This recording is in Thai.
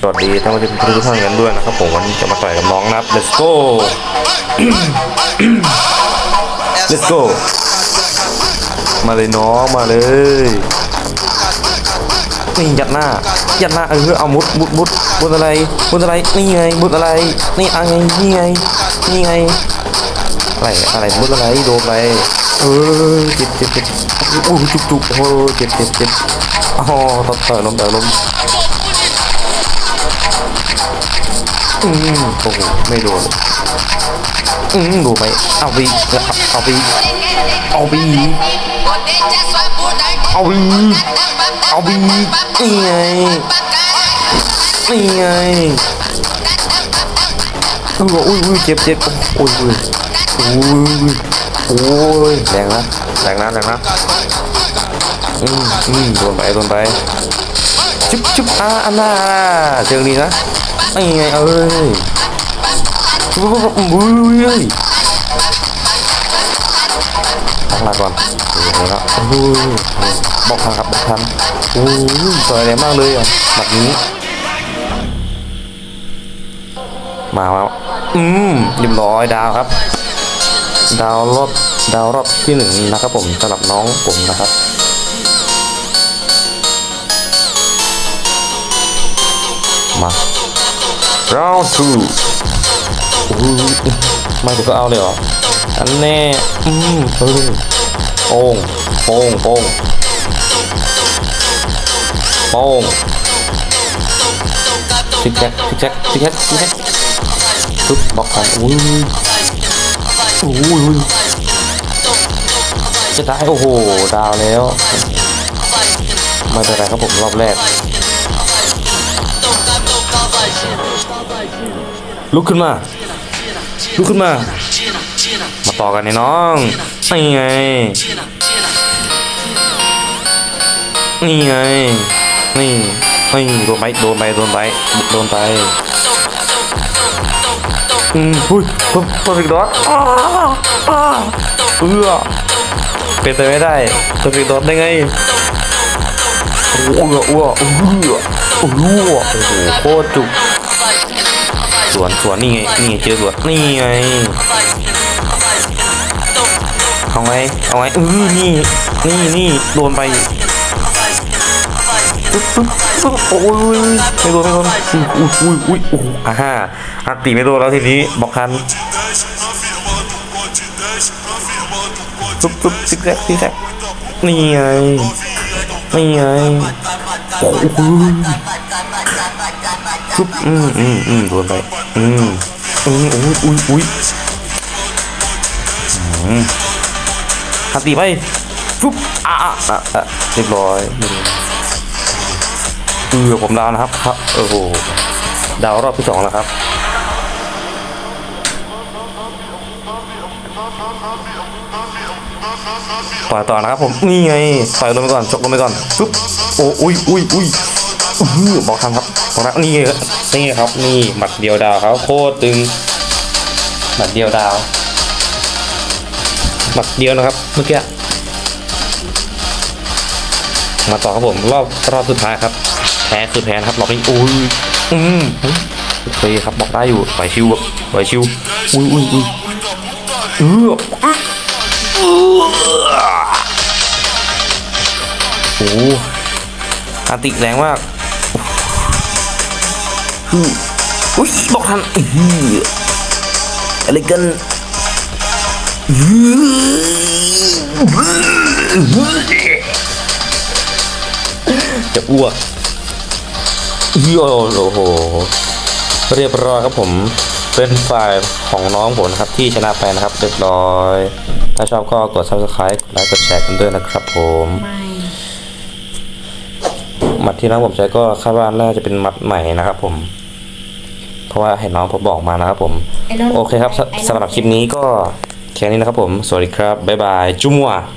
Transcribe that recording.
วัสดีท่านผู้ชมทุกท่านกันด้วยนะครับผมวันนี้จะมาต่อยกับน้องนะครับ let's go let's go มาเลยน้องมาเลยนี่ยัดหน้าเอามุดอะไรนี่ไงมุดอะไรนี่อะไรนี่ไงอะไรมุดอะไรโดนไปเจ็บโอ้จุกโอ้เจ็บอ๋อต่อยล้มโอ้โหไม่โดนดูไปเอาไปนี่ไงอุ้ยเจ็บโอ้ยแรงนะโดนไปจุ๊บอันน่าเชิงดีนะนี่ไงตั้งหลักก่อนแล้วบอกทันสวยเลยมากเลยอ่ะแบบนี้มาแล้วเรียบร้อยดาวครับดาวรอบที่1นะครับผมสำหรับน้องผมนะครับมา round 2ไม่ถึงก็เอาเลยเหรออันแน่โป้งซิกแจ็คปึ๊บบอกกันอุ้ยจะได้โอ้โหดาวแล้วไม่เป็นไรครับผมรอบแรกลุกขึ้นมาต่อกันน้องนี่ไงนี่โดนไปหุ้ยเพอร์เฟกต์ดอทเป็นไปไม่ได้เพอร์เฟกต์ดอทได้ไงอ้วโอ้โหโคตรจุกสวนนี่ไงเจอสวนนี่ไงเอาไงนี่โดนไปโอ้ยไม่โดนอุ้ยอัดตีไม่โดนแล้วทีนี้บอกทันซิกแซกนี่ไงโอ้ยโดนไปอุ้ยหัดตีไปปุ๊บเรียบร้อยผมดาวนะครับโอ้โหดาวรอบที่2แล้วครับต่อนะครับผมนี่ไงต่อยลงไปก่อนชกลงไปก่อนปุ๊บอุ้ยบอกทำครับบอกนะนี่ครับนี่หมัดเดียวดาวเขาโคตรตึงหมัดเดียวดาวหมัดเดียวนะครับเมื่อกี้มาต่อครับผมรอบสุดท้ายครับแพ้คือแพ้นะครับรอบนี้โอเคครับบอกได้อยู่ไหวชิวอุ้ยโอ้อันติแรงมากอุ้ยบอกทันอะไรกันจะอ้วกโอ้โหเรียบร้อยครับผมเป็นฝ่ายของน้องผมครับที่ชนะไปนะครับเรียบร้อยถ้าชอบก็กด subscribe กดไลค์กดแชร์กันด้วยนะครับผมมัดที่น้องผมใช้ก็คาดว่าน่าจะเป็นมัดใหม่นะครับผมเพราะว่าให้น้องผมบอกมานะครับผมโอเคครับสำหรับคลิปนี้ก็แค่นี้นะครับผมสวัสดีครับบ๊ายบายจุ๊มัว